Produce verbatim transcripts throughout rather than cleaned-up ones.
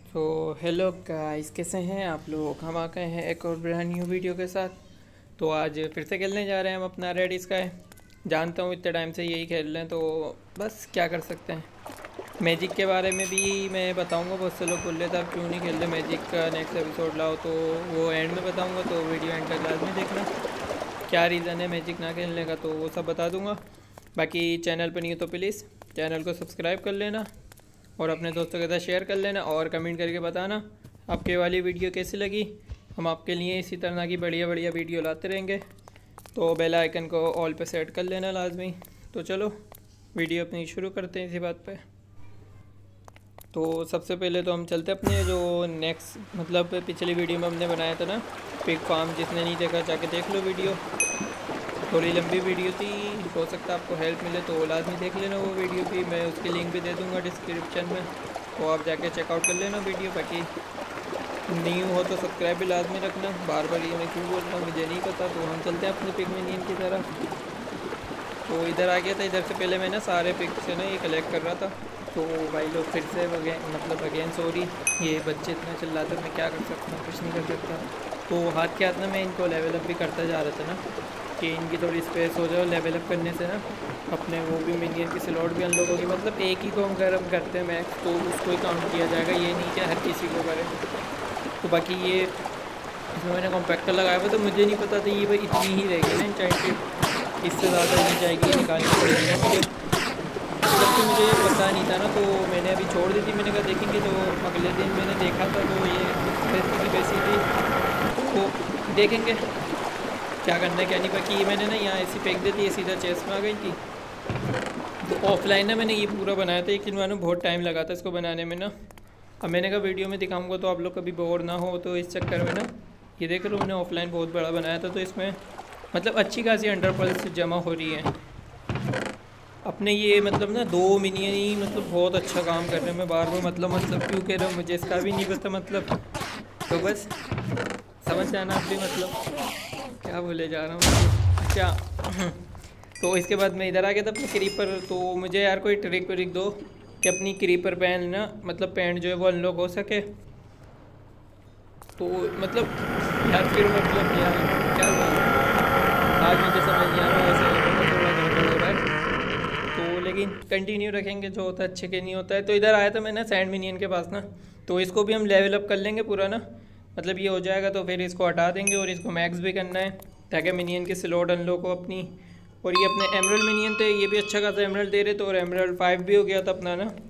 तो hello guys, कैसे हैं आप लोग। हम आ गए हैं एक और ब्रांड न्यू वीडियो के साथ। तो आज फिर से खेलने जा रहे हैं हम अपना रेड स्काई। जानता हूँ इतने टाइम से यही खेल रहे हैं, तो बस क्या कर सकते हैं। मैजिक के बारे में भी मैं बताऊंगा। बहुत से लोग बोल रहे थे आप क्यों नहीं खेल रहे मैजिक का नेक्स्ट एपिसोड लाओ, तो वो एंड में बताऊँगा। तो वीडियो एंड तक लाजमी देखना क्या रीज़न है मैजिक ना खेलने का, तो वो सब बता दूँगा। बाकी चैनल पर नहीं हो तो प्लीज़ चैनल को सब्सक्राइब कर लेना और अपने दोस्तों के साथ शेयर कर लेना और कमेंट करके बताना आपके वाली वीडियो कैसी लगी। हम आपके लिए इसी तरह की बढ़िया बढ़िया वीडियो लाते रहेंगे। तो बेल आइकन को ऑल पे सेट कर लेना लाजमी। तो चलो वीडियो अपनी शुरू करते हैं इसी बात पे। तो सबसे पहले तो हम चलते अपने जो नेक्स्ट मतलब पिछली वीडियो में हमने बनाया था ना पिग फार्म। जिसने नहीं देखा जाके देख लो वीडियो, थोड़ी लंबी वीडियो थी, हो सकता है आपको हेल्प मिले तो लाजमी देख लेना वो वीडियो भी। मैं उसकी लिंक भी दे दूंगा डिस्क्रिप्शन में, तो आप जाके चेकआउट कर लेना वीडियो। बाकी न्यू हो तो सब्सक्राइब भी लाजमी रखना। बार बार ये मैं क्यों बोलता हूँ मुझे नहीं पता। तो हम चलते हैं अपने पिगमिनियन की तरफ। तो इधर आ गया था। इधर से पहले मैं ना सारे पिग से ना ये कलेक्ट कर रहा था। तो भाई लोग फिर से अगेन मतलब अगेन सॉरी, ये बच्चे इतना चिल्लाते मैं क्या कर सकता हूँ, कुछ नहीं कर सकता। तो हाथ के हाथ ना मैं इनको लेवल अप भी करता जा रहा था ना कि इनकी थोड़ी स्पेस हो जाए। लेवल अप करने से ना अपने वो भी मिनियन की स्लॉट भी अनलॉक होगी। मतलब एक ही को हम अगर हम करते हैं मैक्स तो उसको ही काउंट किया जाएगा, ये नहीं कि हर किसी को करे। तो बाकी ये इसमें मैंने कॉम्पैक्टर लगाया हुआ, तो मुझे नहीं पता था ये भाई इतनी ही रहेगी ना इंचाइटेड, इससे ज़्यादा नहीं जाएगी, निकालनी पड़ेगी मुझे। मतलब कि मुझे पता नहीं था ना, तो मैंने अभी छोड़ दी थी। मैंने कहा देखेंगे, तो अगले दिन मैंने देखा था तो ये वैसी की वैसी थी, तो देखेंगे क्या करना है क्या नहीं। बाकी मैंने ना यहाँ ऐसी फेंक दी थी, ये सीधा चेस्ट में आ गई थी। तो ऑफलाइन ना मैंने ये पूरा बनाया था, लेकिन मैंने बहुत टाइम लगा था इसको बनाने में ना। अब मैंने कहा वीडियो में दिखाऊंगा तो आप लोग कभी बोर ना हो, तो इस चक्कर में ना ये देख लो मैंने ऑफलाइन बहुत बड़ा बनाया था। तो इसमें मतलब अच्छी खासी अंडर पल्स जमा हो रही है अपने ये मतलब ना दो मिनियन ही मतलब बहुत अच्छा काम कर रहे हैं। मैं बार बार मतलब मतलब क्यों कह रहा हूँ मुझे इसका भी नहीं पता मतलब, तो बस समझ जाना आप भी मतलब क्या बोले जा रहा हूँ क्या। तो इसके बाद मैं इधर आ गया था अपने क्रीपर। तो मुझे यार कोई ट्रिक व्रिक दो कि अपनी क्रीपर पैन ना मतलब पैंट जो है वो अनलॉक हो सके। तो मतलब यार फिर मतलब यार क्या आज मुझे समझ नहीं आ रहा, वैसे थोड़ा गड़बड़ हो रहा है। तो लेकिन कंटिन्यू रखेंगे, जो होता है अच्छे के नहीं होता है। तो इधर आया था मैं ना सैंड मिनियन के पास ना, तो इसको भी हम लेवल अप कर लेंगे पूरा ना। मतलब ये हो जाएगा तो फिर इसको हटा देंगे और इसको मैक्स भी करना है ताकि मिनियन की स्लॉट अनलॉक हो अपनी। और ये अपने एमरल्ड मिनियन थे, ये भी अच्छा खासा एमरल्ड दे रहे थे और एमरल्ड फाइव भी हो गया था अपना ना,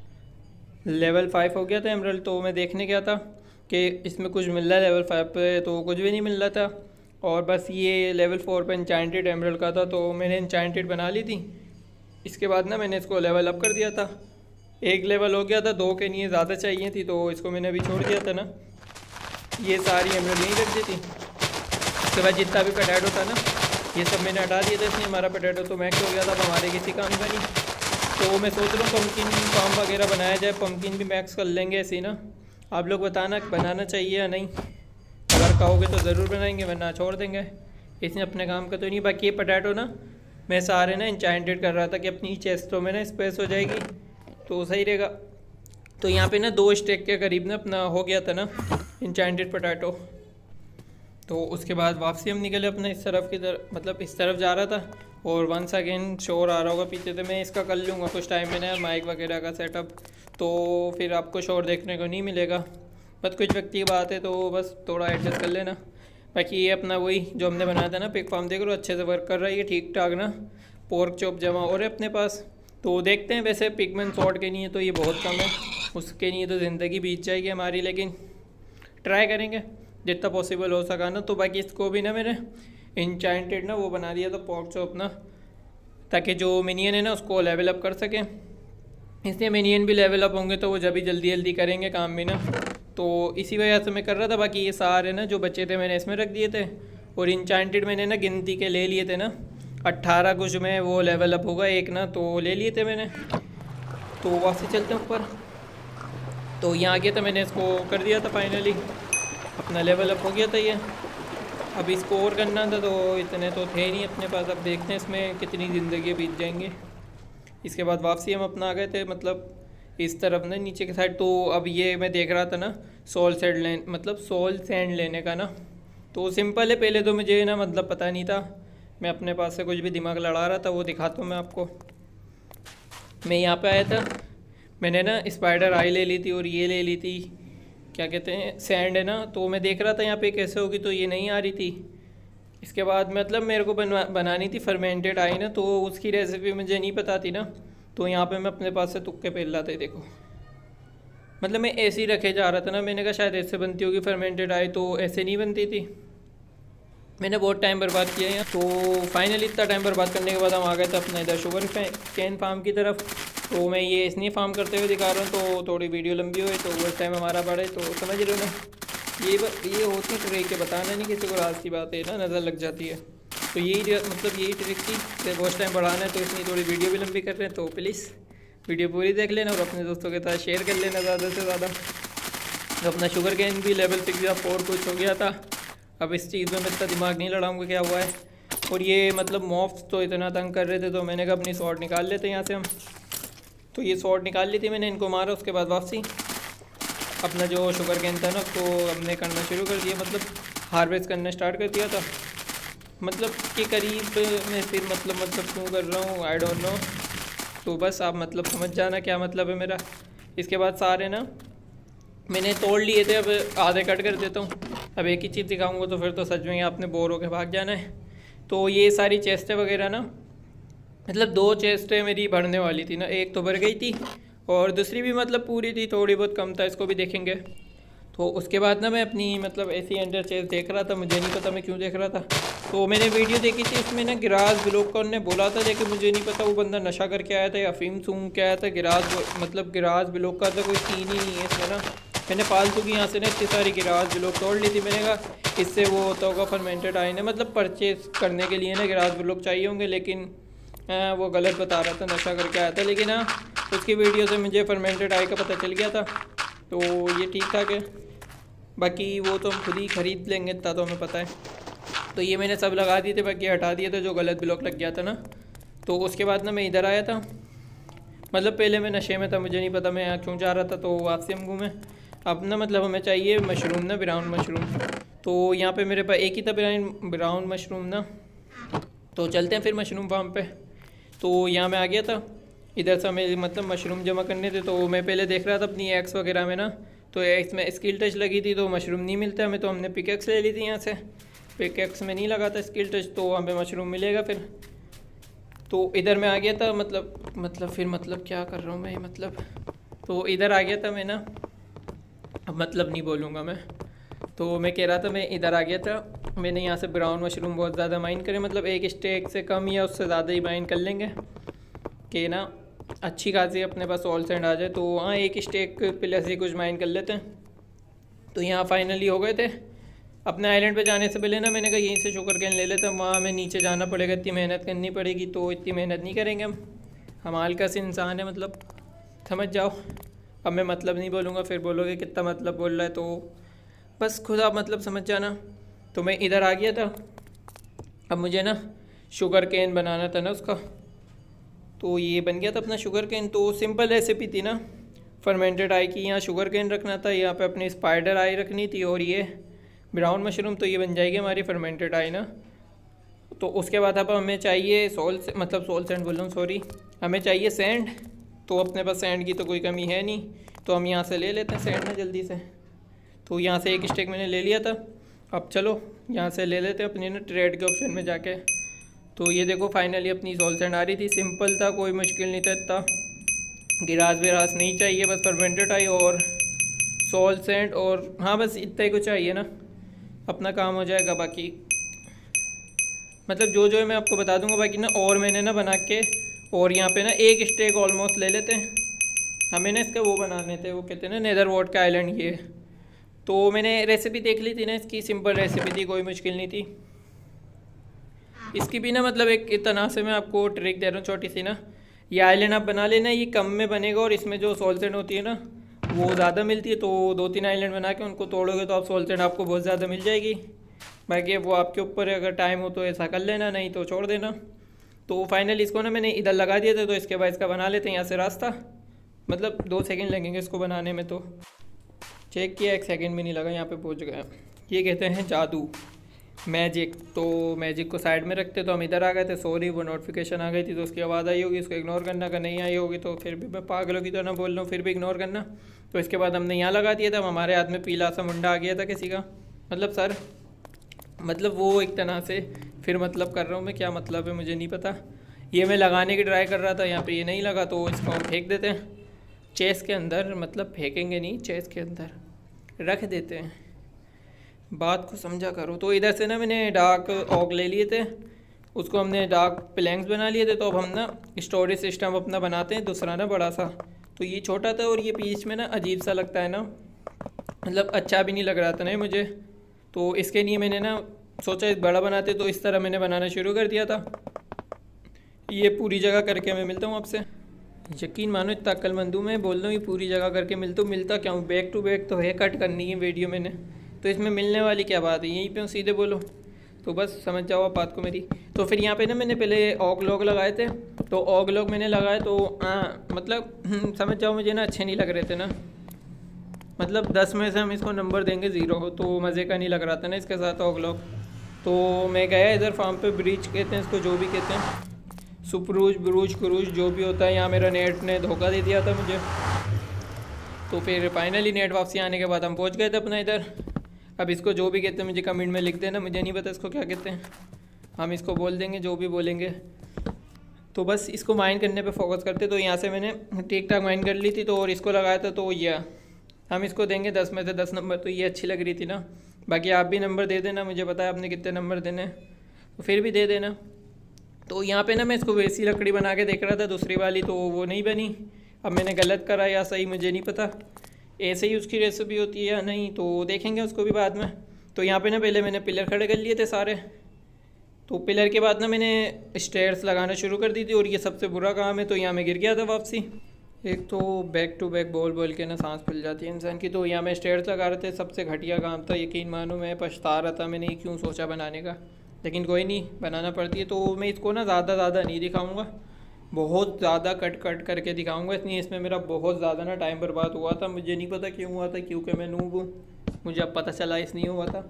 लेवल फाइव हो गया था एमरल्ड। तो मैं देखने गया था कि इसमें कुछ मिल रहा है लेवल फाइव पे, तो कुछ भी नहीं मिल रहा था। और बस ये लेवल फोर पे इंचाइंटेड एमरल्ड का था, तो मैंने इंचाइंटेड बना ली थी। इसके बाद ना मैंने इसको लेवल अप कर दिया था, एक लेवल हो गया था, दो के लिए ज़्यादा चाहिए थी तो इसको मैंने अभी छोड़ दिया था ना। ये सारी एमरल्ड नहीं रख दी थी। उसके बाद जितना भी पोटैटो था ना ये सब मैंने हटा दिया था, इसलिए हमारा पोटैटो तो मैक्स हो गया था, अब हमारे किसी काम का नहीं। तो मैं सोच रहा हूँ पम्पकिन फार्म वगैरह बनाया जाए, पम्पकिन भी मैक्स कर लेंगे ऐसे ही ना। आप लोग बताना बनाना चाहिए या नहीं, अगर कहोगे तो ज़रूर बनाएंगे वरना छोड़ देंगे, इसने अपने काम का तो नहीं। बाकी ये पोटैटो ना मैं सारे ना इंचाइंटेड कर रहा था कि अपनी चेस्टों में ना स्पेस हो जाएगी तो सही रहेगा। तो यहाँ पे ना दो स्टेक के करीब ना अपना हो गया था ना इंचाइंटेड पोटैटो। तो उसके बाद वापसी हम निकले अपने इस तरफ की तरफ, मतलब इस तरफ जा रहा था और वंस अगेन शोर आ रहा होगा पीछे से। मैं इसका कर लूँगा कुछ टाइम में ना माइक वगैरह का सेटअप, तो फिर आपको शोर देखने को नहीं मिलेगा। बस कुछ व्यक्ति की बात है तो बस थोड़ा एडजस्ट कर लेना। बाकी ये अपना वही जो हमने बनाया था ना पिग फार्म, देख लो अच्छे से वर्क कर रहा है ये ठीक ठाक ना। पोर्क चॉप जमा हो रहे अपने पास, तो देखते हैं। वैसे पिगमेंट शॉर्ट के लिए तो ये बहुत कम है, उसके लिए तो ज़िंदगी बीत जाएगी हमारी, लेकिन ट्राई करेंगे जितना पॉसिबल हो सका ना। तो बाकी इसको भी ना मैंने इंचाइंटेड ना वो बना दिया था पोर्क चॉप ना, ताकि जो मिनियन है ना उसको लेवल अप कर सकें। इसलिए मिनियन भी लेवल अप होंगे तो वो जब भी जल्दी जल्दी करेंगे काम भी ना, तो इसी वजह से मैं कर रहा था। बाकी ये सारे ना जो बच्चे थे मैंने इसमें रख दिए थे और इंचाइंटेड मैंने ना गिनती के ले लिए थे ना, अट्ठारह कुछ में वो लेवल अप होगा एक ना, तो ले लिए थे मैंने। तो वापसी चलते हैं ऊपर। तो यहाँ आ गया था मैंने इसको कर दिया था फाइनली, अपना लेवल अप हो गया था ये। अब इसको और करना था तो इतने तो थे नहीं अपने पास, अब देखते हैं इसमें कितनी ज़िंदगी बीत जाएंगी। इसके बाद वापसी हम अपना आ गए थे मतलब इस तरफ ना नीचे के साइड। तो अब ये मैं देख रहा था ना सोल सैंड लेन मतलब सोल सैंड लेने का ना, तो सिंपल है। पहले तो मुझे ना मतलब पता नहीं था, मैं अपने पास से कुछ भी दिमाग लड़ा रहा था। वो दिखाता हूँ मैं आपको। मैं यहाँ पे आया था, मैंने ना स्पाइडर आई ले ली थी और ये ले ली थी, क्या कहते हैं, सैंड है ना। तो मैं देख रहा था यहाँ पे कैसे होगी, तो ये नहीं आ रही थी। इसके बाद मतलब मेरे को बनवा बनानी थी फर्मेंटेड आई ना, तो उसकी रेसिपी मुझे नहीं पता थी ना। तो यहाँ पे मैं अपने पास से तुक्के पेल रहा था। देखो मतलब मैं ऐसे ही रखे जा रहा था ना, मैंने कहा शायद ऐसे बनती होगी फर्मेंटेड आई, तो ऐसे नहीं बनती थी। मैंने बहुत टाइम बर्बाद किया है। तो फाइनली इतना टाइम बर्बाद करने के बाद हम आ गए थे अपना इधर शुगर कैन फार्म की तरफ। तो मैं ये इसलिए फार्म करते हुए दिखा रहा हूँ, तो थोड़ी वीडियो लंबी हुई तो उस टाइम हमारा बढ़े, तो समझ रहे हो ना। ये ब, ये होती है ट्रिक के, बताना नहीं किसी को, राज की बात है ना, नज़र लग जाती है। तो यही मतलब यही ट्रिक थी, वॉच टाइम बढ़ाना है, तो इसलिए थोड़ी वीडियो भी लंबी कर रहे हैं। तो प्लीज़ वीडियो पूरी देख लेना और अपने दोस्तों के साथ शेयर कर लेना ज़्यादा से ज़्यादा। तो अपना शुगर कैन भी लेवल सिक्स या फोर कुछ हो गया था। अब इस चीज़ में मैं इतना दिमाग नहीं लड़ाऊंगा क्या हुआ है। और ये मतलब मॉफ्स तो इतना तंग कर रहे थे, तो मैंने कहा अपनी शॉट निकाल लेते यहाँ से हम। तो ये शॉट निकाल ली थी मैंने, इनको मारा, उसके बाद वापसी अपना जो शुगर कैन था ना उसको हमने करना शुरू कर दिया, मतलब हार्वेस्ट करना स्टार्ट कर दिया था। मतलब के करीब मैं फिर मतलब मतलब क्यों कर रहा हूँ आई डोंट नो। तो बस आप मतलब समझ जाना क्या मतलब है मेरा। इसके बाद सारे ना मैंने तोड़ लिए थे, अब आधे कट कर देता हूँ। अब एक ही चीज़ दिखाऊंगा तो फिर तो सच में आपने बोर होकर भाग जाना है। तो ये सारी चेस्टें वगैरह ना, मतलब दो चेस्टें मेरी भरने वाली थी ना, एक तो भर गई थी और दूसरी भी मतलब पूरी थी, थोड़ी बहुत कम था, इसको भी देखेंगे। तो उसके बाद ना मैं अपनी मतलब ऐसी अंडर चेस्ट देख रहा था, मुझे नहीं पता मैं क्यों देख रहा था। तो मैंने वीडियो देखी थी, इसमें ना गिराज ब्लॉक का उन्होंने बोला था, लेकिन मुझे नहीं पता वो बंदा नशा करके आया था या अफीम सूंघ के आया था। गिराज मतलब गिराज ब्लॉक का तो कोई सीन ही नहीं है इसमें ना। मैंने फालतू की यहाँ से ना इतनी सारी गिराज ब्लॉक तोड़ ली थी। मैंने कहा इससे वो होता होगा फर्मेंटेड आई ने मतलब परचेज करने के लिए ना गिराज ब्लॉक चाहिए होंगे, लेकिन आ, वो गलत बता रहा था, नशा करके आया था। लेकिन हाँ उसकी वीडियो से मुझे फर्मेंटेड आई का पता चल गया था, तो ये ठीक ठाक है। बाकी वो तो हम खुद ही ख़रीद लेंगे, इतना तो हमें पता है। तो ये मैंने सब लगा दिए थे, बाकी हटा दिए थे जो गलत ब्लॉक लग गया था ना। तो उसके बाद ना मैं इधर आया था, मतलब पहले मैं नशे में था, मुझे नहीं पता मैं यहाँ क्यों जा रहा था। तो वापसी हम घूमे। अब ना मतलब हमें चाहिए मशरूम ना, ब्राउन मशरूम। तो यहाँ पे मेरे पास एक ही था ब्राउन ब्राउन मशरूम ना। तो चलते हैं फिर मशरूम फार्म पे। तो यहाँ मैं आ गया था, इधर से हमें मतलब मशरूम जमा करने थे। तो मैं पहले देख रहा था अपनी एक्स वगैरह में ना, तो एक्स में स्किल टच लगी थी तो मशरूम नहीं मिलता हमें, तो हमने पिकेक्स ले ली थी यहाँ से। पिकेक्स में नहीं लगा था स्किल टच, तो हमें मशरूम मिलेगा फिर। तो इधर मैं आ गया था, मतलब मतलब फिर मतलब क्या कर रहा हूँ मैं मतलब। तो इधर आ गया था मैं ना, अब मतलब नहीं बोलूँगा मैं। तो मैं कह रहा था मैं इधर आ गया था, मैंने यहाँ से ब्राउन मशरूम बहुत ज़्यादा माइन करे, मतलब एक स्टेक से कम या उससे ज़्यादा ही माइन कर लेंगे कि ना अच्छी खासी अपने पास ऑल सेंड आ जाए। तो हाँ एक स्टेक प्लस ही कुछ माइन कर लेते हैं। तो यहाँ फाइनली हो गए थे। अपने आइलैंड पे जाने से पहले ना मैंने कहा यहीं से शुगर कैन ले लेते हैं, वहाँ हमें नीचे जाना पड़ेगा, इतनी मेहनत करनी पड़ेगी, तो इतनी मेहनत नहीं करेंगे हम। हम हल्का सा इंसान है, मतलब समझ जाओ। अब मैं मतलब नहीं बोलूँगा, फिर बोलोगे कितना मतलब बोल रहा है, तो बस खुद आप मतलब समझ जाना। तो मैं इधर आ गया था, अब मुझे ना शुगर कैन बनाना था ना उसका। तो ये बन गया था अपना शुगर कैन। तो सिंपल रेसिपी थी ना फर्मेंटेड आई की। यहाँ शुगर कैन रखना था, यहाँ पे अपनी स्पाइडर आई रखनी थी और ये ब्राउन मशरूम, तो ये बन जाएगी हमारी फर्मेंटेड आई ना। तो उसके बाद अब हमें चाहिए सोल मतलब सोल सैंड बोल रहा हूँ सॉरी, हमें चाहिए सैंड। तो अपने पास सैंड की तो कोई कमी है नहीं, तो हम यहाँ से ले लेते हैं सैंड ना जल्दी से। तो यहाँ से एक स्टेक मैंने ले लिया था। अब चलो यहाँ से ले लेते हैं अपनी ना ट्रेड के ऑप्शन में जाके। तो ये देखो फाइनली अपनी सोल सैंड आ रही थी, सिंपल था, कोई मुश्किल नहीं था इतना। गिरास विरास नहीं चाहिए, बस फर्मेंटेड आई और सोल सैंड, और हाँ बस इतना ही कुछ चाहिए ना, अपना काम हो जाएगा। बाकी मतलब जो जो है मैं आपको बता दूंगा। बाकी ना और मैंने ना बना के, और यहाँ पे ना एक स्टेक ऑलमोस्ट ले लेते हैं। हमें ना इसका वो बनाने थे, वो कहते हैं ना नेदर वॉट का आइलैंड। ये तो मैंने रेसिपी देख ली थी ना इसकी, सिंपल रेसिपी थी, कोई मुश्किल नहीं थी इसकी भी ना। मतलब एक तरह से मैं आपको ट्रिक दे रहा हूँ छोटी सी ना, ये आइलैंड आप बना लेना, ये कम में बनेगा और इसमें जो सोल सैंड होती है ना वो ज़्यादा मिलती है। तो दो तीन आइलैंड बना के उनको तोड़ोगे तो आप सोल सैंड आपको बहुत ज़्यादा मिल जाएगी। बाकी वो आपके ऊपर है, अगर टाइम हो तो ऐसा कर लेना, नहीं तो छोड़ देना। तो फाइनली इसको ना मैंने इधर लगा दिया था, तो इसके बाद इसका बना लेते हैं यहाँ से रास्ता। मतलब दो सेकंड लगेंगे इसको बनाने में। तो चेक किया, एक सेकंड भी नहीं लगा, यहाँ पे पहुँच गया। ये कहते हैं जादू, मैजिक। तो मैजिक को साइड में रखते तो हम इधर आ गए थे। सॉरी, वो नोटिफिकेशन आ गई थी तो उसकी आवाज़ आई होगी, उसको इग्नोर करना। अगर नहीं आई होगी तो फिर भी मैं पागलों की तरह बोल रहा हूँ, फिर भी इग्नोर करना। तो इसके बाद हमने यहाँ लगा दिया था। हमारे हाथ में पीला सा मुंडा आ गया था किसी का, मतलब सर, मतलब वो एक तरह से। फिर मतलब कर रहा हूँ मैं, क्या मतलब है मुझे नहीं पता। ये मैं लगाने की ट्राई कर रहा था, यहाँ पे ये नहीं लगा तो इसको हम फेंक देते हैं चेस के अंदर। मतलब फेंकेंगे नहीं, चेस के अंदर रख देते हैं। बात को समझा करो। तो इधर से ना मैंने डार्क ऑक ले लिए थे, उसको हमने डार्क प्लैंक्स बना लिए थे। तो अब हम ना स्टोरेज सिस्टम अपना बनाते हैं दूसरा ना बड़ा सा। तो ये छोटा था और ये बीच में ना अजीब सा लगता है ना, मतलब अच्छा भी नहीं लग रहा था ना मुझे। तो इसके लिए मैंने ना सोचा एक बड़ा बनाते, तो इस तरह मैंने बनाना शुरू कर दिया था। ये पूरी जगह करके मैं मिलता हूँ आपसे। यकीन मानो इतना अक्लमंद हूँ मैं, बोल रहा हूँ ये पूरी जगह करके मिलता हूँ। मिलता क्या हूँ, बैक टू बैक तो है, कट करनी है वीडियो मैंने, तो इसमें मिलने वाली क्या बात है, यहीं पे हूँ सीधे बोलो। तो बस समझ जाओ आप बात को मेरी। तो फिर यहाँ पे ना मैंने पहले ऑग लॉग लगाए थे। तो ऑग लॉग मैंने लगाए तो हाँ मतलब समझ जाओ मुझे ना अच्छे नहीं लग रहे थे ना। मतलब दस में से हम इसको नंबर देंगे ज़ीरो, तो मज़े का नहीं लग रहा था ना इसके साथ ऑग लॉग। तो मैं गया इधर फार्म पे, ब्रीच कहते हैं इसको, जो भी कहते हैं, सुपरूज ब्रूज क्रूज जो भी होता है। यहाँ मेरा नेट ने धोखा दे दिया था मुझे। तो फिर फाइनली नेट वापसी आने के बाद हम पहुँच गए थे अपना इधर। अब इसको जो भी कहते हैं मुझे कमेंट में लिख देना, मुझे नहीं पता इसको क्या कहते हैं, हम इसको बोल देंगे जो भी बोलेंगे। तो बस इसको माइन करने पे फोकस करते। तो यहाँ से मैंने ठीक ठाक माइन कर ली थी, तो और इसको लगाया था। तो ये हम इसको देंगे दस में से दस नंबर। तो ये अच्छी लग रही थी ना। बाकी आप भी नंबर दे देना, मुझे पता है आपने कितने नंबर देने, तो फिर भी दे देना। तो यहाँ पे ना मैं इसको वैसी लकड़ी बना के देख रहा था दूसरी वाली, तो वो नहीं बनी। अब मैंने गलत करा या सही मुझे नहीं पता, ऐसे ही उसकी रेसिपी होती है या नहीं, तो देखेंगे उसको भी बाद में। तो यहाँ पे ना पहले मैंने पिलर खड़े कर लिए थे सारे। तो पिलर के बाद ना मैंने स्टेयर्स लगाना शुरू कर दी थी, और ये सबसे बुरा काम है। तो यहाँ मैं गिर गया था वापसी। एक तो बैक टू बैक बोल बोल के ना सांस फूल जाती है इंसान की। तो यहाँ मैं स्टेयर्स लगा रहे थे, सबसे घटिया काम था, यकीन मानो मैं पछता रहा था मैंने क्यों सोचा बनाने का, लेकिन कोई नहीं, बनाना पड़ती है। तो मैं इसको ना ज़्यादा ज़्यादा नहीं दिखाऊँगा, बहुत ज़्यादा कट कट करके दिखाऊंगा। इसलिए इसमें मेरा बहुत ज़्यादा ना टाइम बर्बाद हुआ था, मुझे नहीं पता क्यों हुआ था, क्योंकि मैं नूब हूँ, मुझे अब पता चला इसलिए हुआ था।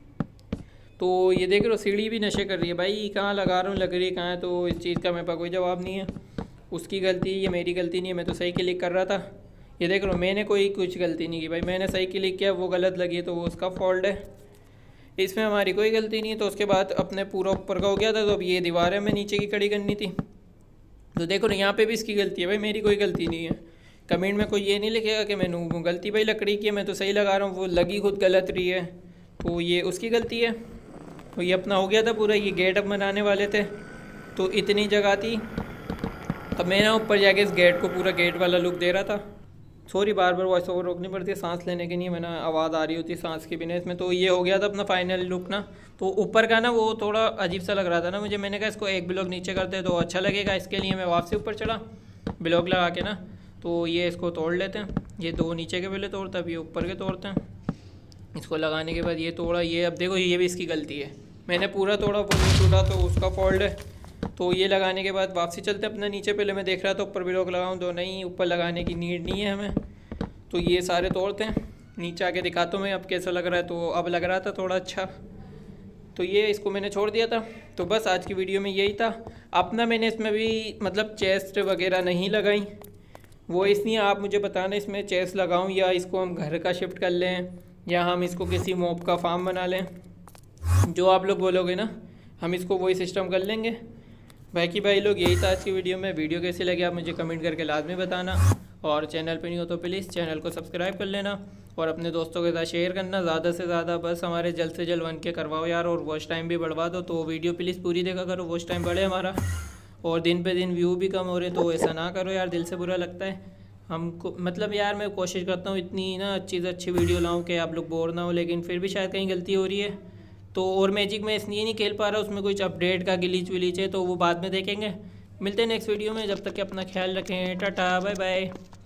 तो ये देख रहे हो सीढ़ी भी नशे कर रही है भाई, कहाँ लगा रहा हूँ लग रही है कहाँ है। तो इस चीज़ का मेरे पास कोई जवाब नहीं है, उसकी गलती, ये मेरी गलती नहीं है, मैं तो सही क्लिक कर रहा था। ये देख रहे हो मैंने कोई कुछ गलती नहीं की भाई, मैंने सही क्लिक किया, वो गलत लगी है तो वो उसका फॉल्ट है, इसमें हमारी कोई गलती नहीं है। तो उसके बाद अपने पूरा ऊपर का हो गया था। तो अब ये दीवार है, मैं नीचे की खड़ी करनी थी। तो देखो ना यहाँ पे भी इसकी गलती है भाई, मेरी कोई गलती नहीं है। कमेंट में कोई ये नहीं लिखेगा कि मैं नूब हूँ, गलती भाई लकड़ी की है, मैं तो सही लगा रहा हूँ, वो लगी खुद गलत रही है, तो ये उसकी गलती है। तो ये अपना हो गया था पूरा। ये गेट अब बनाने वाले थे, तो इतनी जगह थी। अब मैं ना ऊपर जाके इस गेट को पूरा गेट वाला लुक दे रहा था। सॉरी बार बार वॉइस ओवर रोकनी पड़ती है सांस लेने के लिए, मैंने आवाज़ आ रही होती है सांस के बिना इसमें। तो ये हो गया था अपना फाइनल लुक ना। तो ऊपर का ना वो थोड़ा अजीब सा लग रहा था ना मुझे, मैंने कहा इसको एक ब्लॉक नीचे करते तो अच्छा लगेगा, इसके लिए मैं वापसी ऊपर चढ़ा ब्लॉक लगा के ना। तो ये इसको तोड़ लेते हैं, ये दो नीचे के पहले तोड़ते हैं, अब ये ऊपर के तोड़ते हैं। इसको लगाने के बाद ये तोड़ा, ये अब देखो ये भी इसकी गलती है, मैंने पूरा तोड़ा वो नहीं टूटा तो उसका फॉल्ट है। तो ये लगाने के बाद वापसी चलते अपना नीचे। पहले मैं देख रहा था ऊपर ब्लॉक लगाऊं, तो नहीं ऊपर लगाने की नीड नहीं है हमें। तो ये सारे तोड़ते हैं, नीचे आके दिखाता हूँ मैं अब कैसा लग रहा है। तो अब लग रहा था थोड़ा अच्छा, तो ये इसको मैंने छोड़ दिया था। तो बस आज की वीडियो में यही था। अपना मैंने इसमें भी मतलब चेस्ट वगैरह नहीं लगाई, वो इसलिए आप मुझे बताना इसमें चेस्ट लगाऊं या इसको हम घर का शिफ्ट कर लें या हम इसको किसी मॉब का फार्म बना लें, जो आप लोग बोलोगे ना हम इसको वही सिस्टम कर लेंगे। बाकी भाई लोग यही था आज की वीडियो में। वीडियो कैसी लगी आप मुझे कमेंट करके लाजमी बताना, और चैनल पे नहीं हो तो प्लीज़ चैनल को सब्सक्राइब कर लेना और अपने दोस्तों के साथ शेयर करना ज़्यादा से ज़्यादा। बस हमारे जल्द से जल्द वन के करवाओ यार, और वॉच टाइम भी बढ़वा दो। तो वीडियो प्लीज़ पूरी देखा करो, वॉच टाइम बढ़े हमारा, और दिन पे दिन व्यू भी कम हो रहे, तो ऐसा ना करो यार, दिल से बुरा लगता है हमको। मतलब यार मैं कोशिश करता हूँ इतनी ना अच्छी से अच्छी वीडियो लाऊँ कि आप लोग बोर ना हो, लेकिन फिर भी शायद कहीं गलती हो रही है। तो और मैजिक में इसलिए नहीं खेल पा रहा, उसमें कुछ अपडेट का गिलीच विलीच है, तो वो बाद में देखेंगे। मिलते हैं नेक्स्ट वीडियो में, जब तक कि अपना ख्याल रखें, टाटा बाय बाय।